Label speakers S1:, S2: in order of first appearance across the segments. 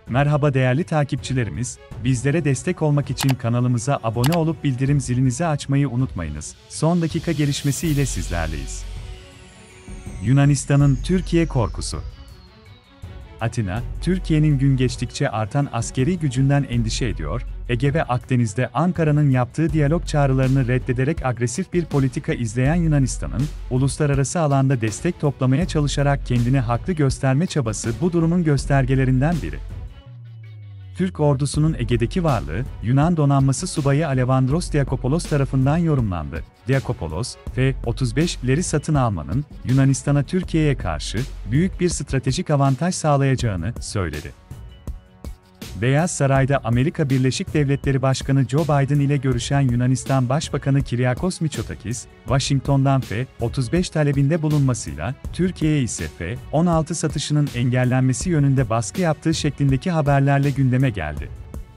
S1: Merhaba değerli takipçilerimiz, bizlere destek olmak için kanalımıza abone olup bildirim zilinizi açmayı unutmayınız. Son dakika gelişmesi ile sizlerleyiz. Yunanistan'ın Türkiye korkusu. Atina, Türkiye'nin gün geçtikçe artan askeri gücünden endişe ediyor, Ege ve Akdeniz'de Ankara'nın yaptığı diyalog çağrılarını reddederek agresif bir politika izleyen Yunanistan'ın, uluslararası alanda destek toplamaya çalışarak kendini haklı gösterme çabası bu durumun göstergelerinden biri. Türk ordusunun Ege'deki varlığı, Yunan donanması subayı Alevandros Diakopoulos tarafından yorumlandı. Diakopoulos, F-35'leri satın almanın, Yunanistan'a Türkiye'ye karşı, büyük bir stratejik avantaj sağlayacağını söyledi. Beyaz Saray'da Amerika Birleşik Devletleri Başkanı Joe Biden ile görüşen Yunanistan Başbakanı Kyriakos Mitsotakis, Washington'dan F-35 talebinde bulunmasıyla, Türkiye'ye ise F-16 satışının engellenmesi yönünde baskı yaptığı şeklindeki haberlerle gündeme geldi.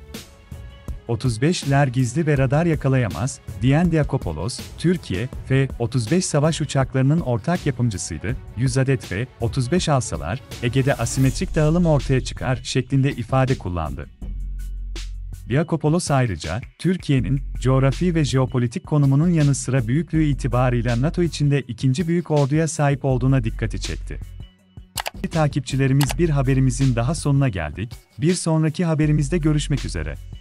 S1: 35'ler gizli ve radar yakalayamaz, diyen Diakopoulos, Türkiye, F-35 savaş uçaklarının ortak yapımcısıydı, 100 adet F-35 alsalar, Ege'de asimetrik dağılım ortaya çıkar şeklinde ifade kullandı. Diakopoulos ayrıca, Türkiye'nin, coğrafi ve jeopolitik konumunun yanı sıra büyüklüğü itibarıyla NATO içinde ikinci büyük orduya sahip olduğuna dikkati çekti. Takipçilerimiz bir haberimizin daha sonuna geldik, bir sonraki haberimizde görüşmek üzere.